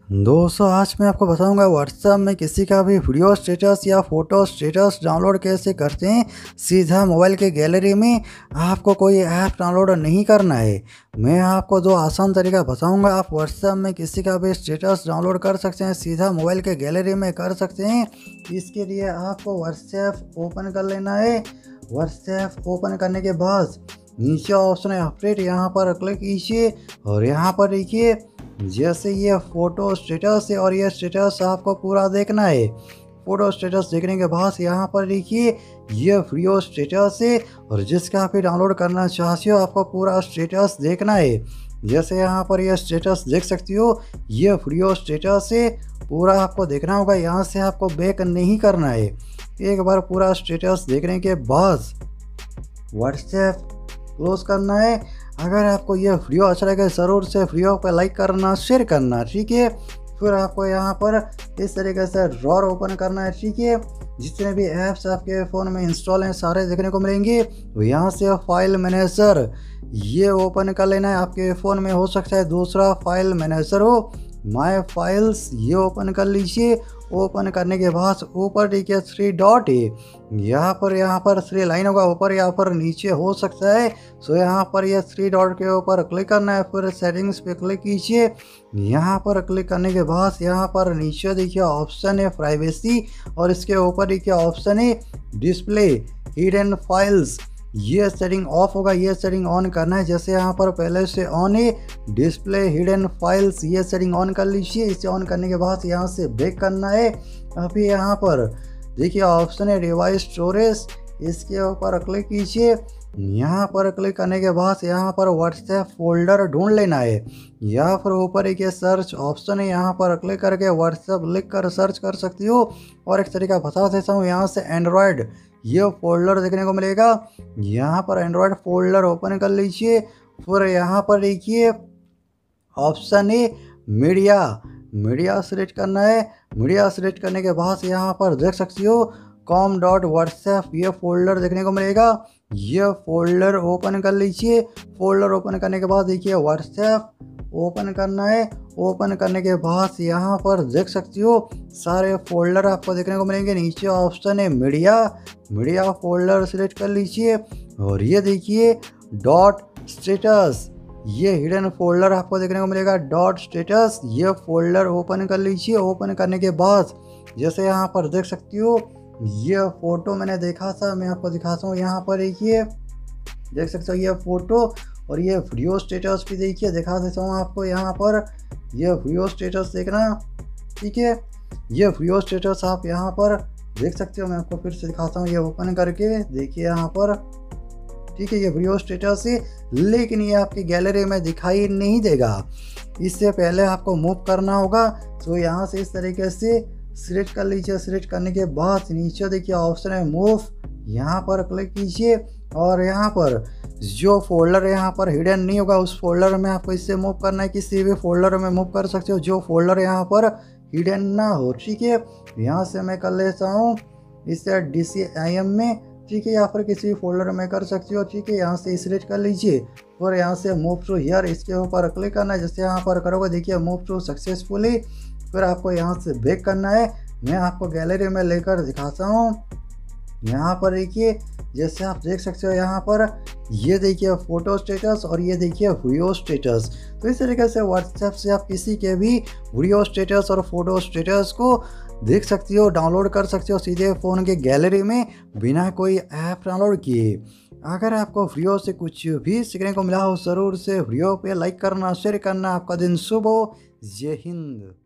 दोस्तों आज मैं आपको बताऊंगा व्हाट्सएप में किसी का भी वीडियो स्टेटस या फोटो स्टेटस डाउनलोड कैसे करते हैं। सीधा मोबाइल के गैलरी में आपको कोई ऐप डाउनलोड नहीं करना है। मैं आपको दो आसान तरीका बताऊंगा। आप व्हाट्सएप में किसी का भी स्टेटस डाउनलोड कर सकते हैं, सीधा मोबाइल के गैलरी में कर सकते हैं। इसके लिए आपको व्हाट्सएप ओपन कर लेना है। व्हाट्सएप ओपन करने के बाद नीचे ऑप्शन है अपडेट, यहाँ पर क्लिक कीजिए और यहाँ पर देखिए जैसे ये फ़ोटो स्टेटस है और ये स्टेटस आपको पूरा देखना है। फ़ोटो स्टेटस देखने के बाद यहाँ पर देखिए ये वीडियो स्टेटस है और जिसका आप डाउनलोड करना चाहते हो आपको पूरा स्टेटस देखना है। जैसे यहाँ पर ये स्टेटस देख सकती हो, ये वीडियो स्टेटस है, पूरा आपको देखना होगा। यहाँ से आपको बैक नहीं करना है। एक बार पूरा स्टेटस देखने के बाद व्हाट्सएप क्लोज करना है। अगर आपको यह वीडियो अच्छा लगे ज़रूर से वीडियो पर लाइक करना, शेयर करना, ठीक है। फिर आपको यहाँ पर इस तरीके से ड्रॉअर ओपन करना है, ठीक है। जितने भी ऐप्स आपके फ़ोन में इंस्टॉल हैं सारे देखने को मिलेंगे। तो यहाँ से फाइल मैनेजर ये ओपन कर लेना है। आपके फ़ोन में हो सकता है दूसरा फाइल मैनेजर हो, माय फाइल्स ये ओपन कर लीजिए। ओपन करने के बाद ऊपर देखिए 3 डॉट है, यहाँ पर 3 लाइन होगा, ऊपर या पर नीचे हो सकता है। सो यहाँ पर ये 3 डॉट के ऊपर क्लिक करना है। फिर सेटिंग्स पे क्लिक कीजिए। यहाँ पर क्लिक करने के बाद यहाँ पर नीचे देखिए ऑप्शन है प्राइवेसी और इसके ऊपर देखिए ऑप्शन है डिस्प्ले हिडन फाइल्स। ये सेटिंग ऑफ होगा, ये सेटिंग ऑन करना है। जैसे यहाँ पर पहले से ऑन है डिस्प्ले हिडन फाइल्स, ये सेटिंग ऑन कर लीजिए। इसे ऑन करने के बाद यहाँ से बैक करना है। अभी यहाँ पर देखिए ऑप्शन है डिवाइस स्टोरेज, इसके ऊपर क्लिक कीजिए। यहाँ पर क्लिक करने के बाद यहाँ पर व्हाट्सएप फोल्डर ढूंढ लेना है। या फिर ऊपर एक सर्च ऑप्शन है, यहाँ पर क्लिक करके व्हाट्सएप लिख कर सर्च कर सकती हो। और एक तरीका बता देता हूँ, यहाँ से एंड्रॉयड ये फोल्डर देखने को मिलेगा। यहाँ पर एंड्रॉयड फोल्डर ओपन कर लीजिए। फिर यहाँ पर देखिए ऑप्शन है मीडिया सेलेक्ट करना है। मीडिया सेलेक्ट करने के बाद यहाँ पर देख सकती हो com.whatsapp ये फोल्डर देखने को मिलेगा। ये फोल्डर ओपन कर लीजिए। फोल्डर ओपन करने के बाद देखिए व्हाट्सएप ओपन करना है। ओपन करने के बाद यहाँ पर देख सकती हो सारे फोल्डर आपको देखने को मिलेंगे। नीचे ऑप्शन है मीडिया फोल्डर सेलेक्ट कर लीजिए और ये देखिए डॉट स्टेटस ये हिडन फोल्डर आपको देखने को मिलेगा। डॉट स्टेटस ये फोल्डर ओपन कर लीजिए। ओपन करने के बाद जैसे यहाँ पर देख सकती हो ये फ़ोटो मैंने देखा था, मैं आपको दिखाता हूँ। यहाँ पर देखिए देख सकते हो ये फ़ोटो और ये वीडियो स्टेटस भी देखिए, दिखा देता हूँ आपको। यहाँ पर ये वीडियो स्टेटस देखना, ठीक है। ये वीडियो स्टेटस आप यहाँ पर देख सकते हो। मैं आपको फिर से दिखाता हूँ, ये ओपन करके देखिए यहाँ पर, ठीक है। ये वीडियो स्टेटस है लेकिन ये आपकी गैलरी में दिखाई नहीं देगा। इससे पहले आपको मूव करना होगा। तो यहाँ से इस तरीके से सिलेक्ट कर लीजिए। सिलेक्ट करने के बाद नीचे देखिए ऑप्शन है मूव, यहाँ पर क्लिक कीजिए और यहाँ पर जो फोल्डर यहाँ पर हिडन नहीं होगा उस फोल्डर में आपको इससे मूव करना है। किसी भी फोल्डर में मूव कर सकते हो जो फोल्डर यहाँ पर हिडन ना हो, ठीक है। यहाँ से मैं कर लेता हूँ इसे DCIM में, ठीक है। यहाँ पर किसी भी फोल्डर में कर सकते हो, ठीक है। यहाँ से सिलेक्ट कर लीजिए और यहाँ से मूव टू हियर इसके ऊपर क्लिक करना है। जैसे यहाँ पर करोगे देखिए मूव टू सक्सेसफुली। फिर आपको यहाँ से बैक करना है। मैं आपको गैलरी में लेकर दिखाता हूँ। यहाँ पर देखिए जैसे आप देख सकते हो यहाँ पर ये देखिए फ़ोटो स्टेटस और ये देखिए वीडियो स्टेटस। तो इस तरीके से व्हाट्सएप से आप किसी के भी वीडियो स्टेटस और फोटो स्टेटस को देख सकती हो, डाउनलोड कर सकते हो सीधे फ़ोन के गैलरी में बिना कोई ऐप डाउनलोड किए। अगर आपको वीडियो से कुछ भी सीखने को मिला हो ज़रूर से वीडियो पे लाइक करना, शेयर करना। आपका दिन शुभ हो। जय हिंद।